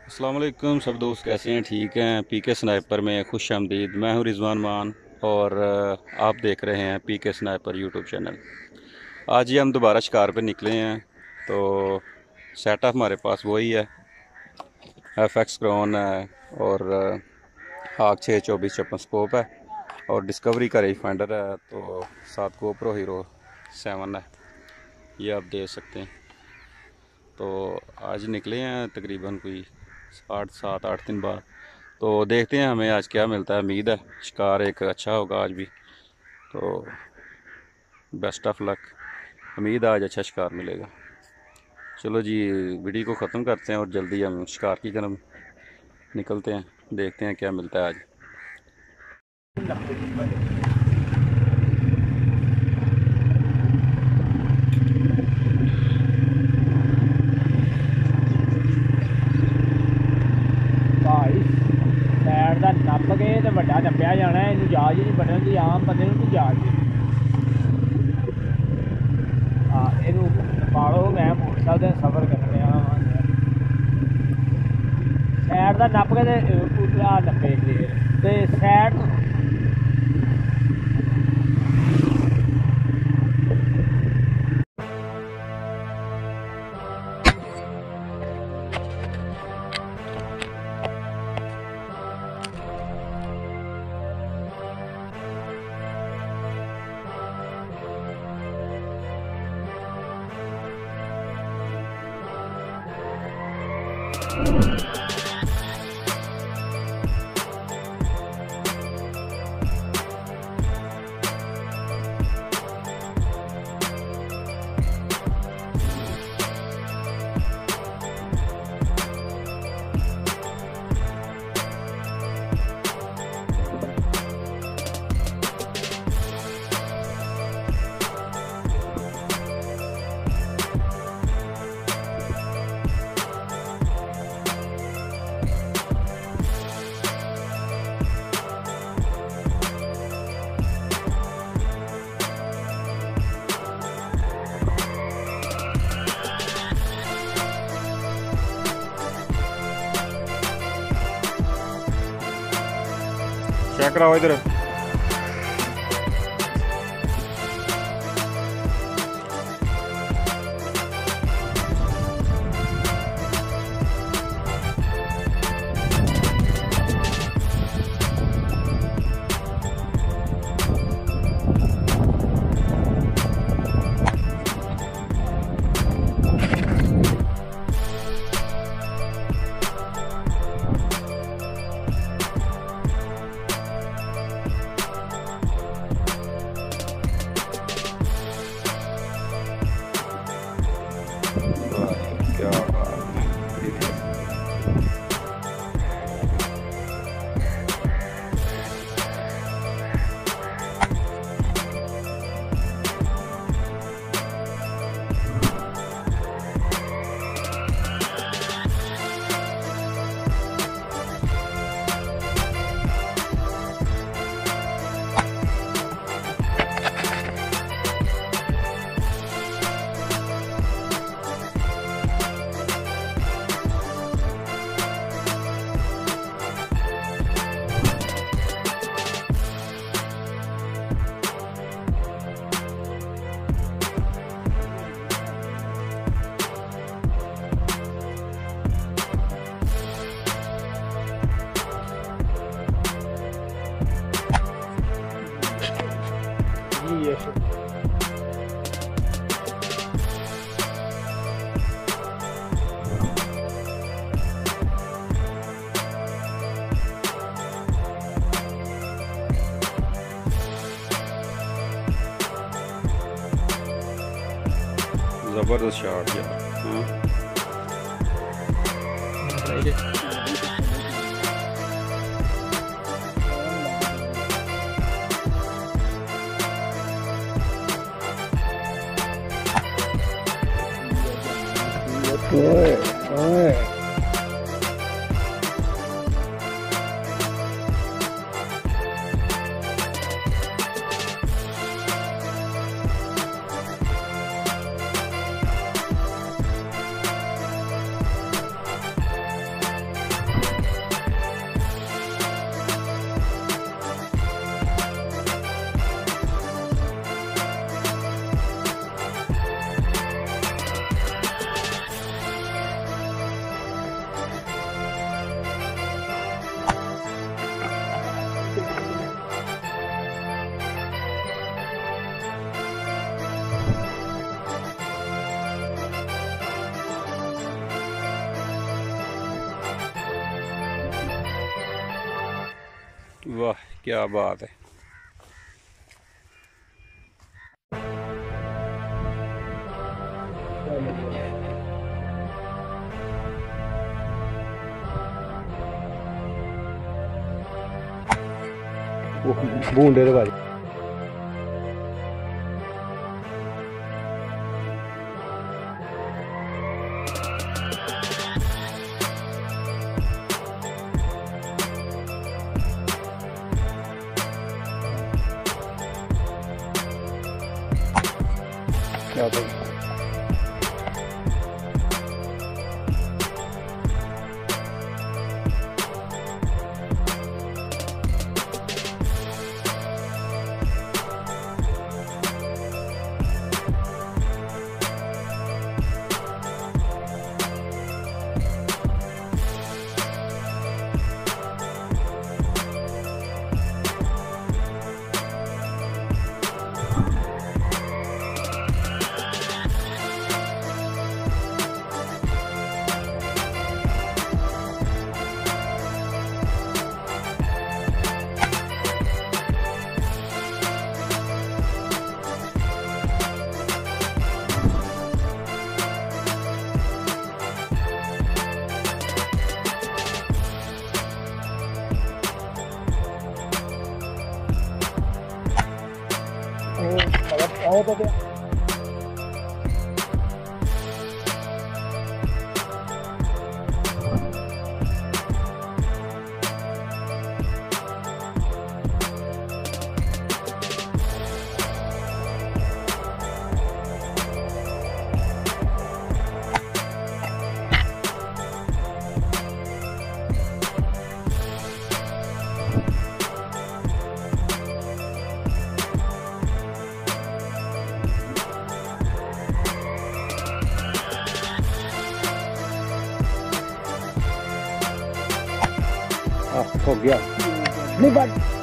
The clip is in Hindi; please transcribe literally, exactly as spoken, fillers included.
अस्सलाम वालेकुम सब दोस्त, कैसे हैं? ठीक हैं? पी के स्नाइपर में खुश आमदीद। मैं हूं रिजवान मान और अ, आप देख रहे हैं पी के स्नाइपर यूट्यूब चैनल। आज ही हम दोबारा शिकार पे निकले हैं। तो सेटअप हमारे पास वही है, एफ एक्स क्रोन है और हाक छः चौबीस छप्पन स्कोप है और डिस्कवरी का रेंज फाइंडर है। तो साथ गोप्रो हीरो सेवन है, ये आप देख सकते हैं। तो आज निकले हैं तकरीबन कोई आठ सात आठ दिन बाद। तो देखते हैं हमें आज क्या मिलता है। उम्मीद है शिकार एक अच्छा होगा आज भी। तो बेस्ट ऑफ लक। उम्मीद है आज अच्छा शिकार मिलेगा। चलो जी, वीडियो को ख़त्म करते हैं और जल्दी हम शिकार की तरफ निकलते हैं। देखते हैं क्या मिलता है आज। सैड का नप के तो वड्डा नप्या जाना है। इनू जाच ही नहीं बनन दी, आम बंदे नूं नहीं जाच दी। हाँ, इनू पालो। मैं मोटरसाइकिल से सफर करने आया सैड का नप के उतला नप्पे ते सैड चेक कराओ इधर। क्या बात है। ज़बरदस्त शॉट यार। हाँ ओए ओए वाह क्या बात है। बूंदे तो भाई क्या भाई आओ तो क्या हो गया नहीं बात